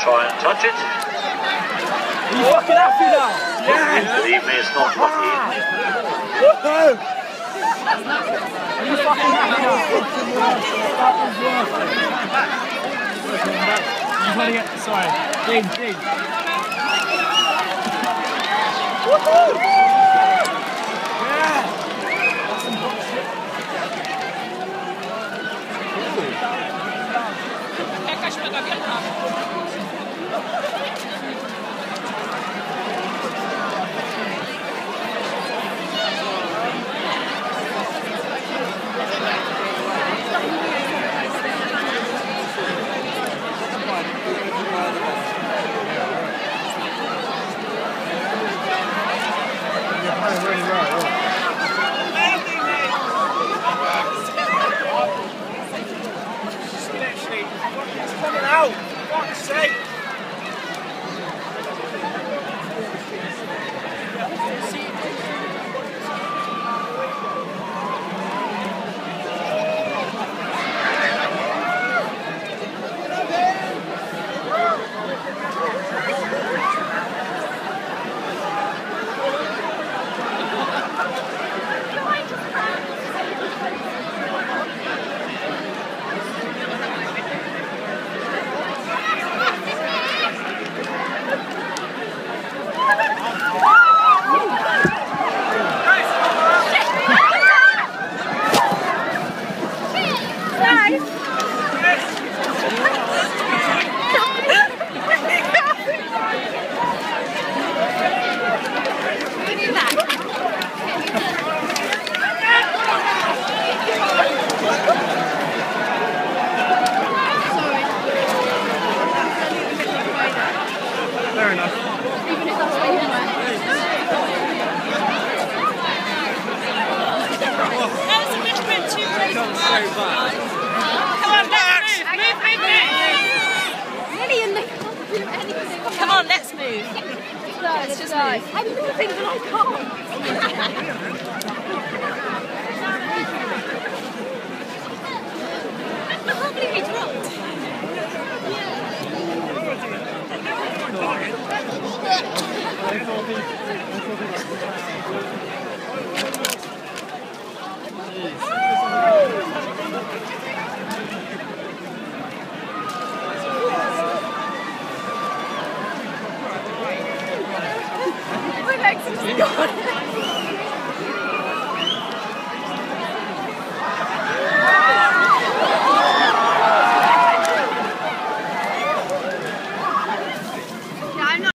try and touch it. Are you fucking happy now? Yeah! Believe me, it's not lucky. Woohoo! Are you fucking happy now? You've got to get... Sorry. Dean. Woohoo! Fair enough. Even if that's where you were. That was a little bit too crazy. Not so bad. Come on, let's move. Lillian, they can't do anything. Come on, let's move. Let's just move. I'm moving, but I can't. I can't believe he dropped. My legs are just gone.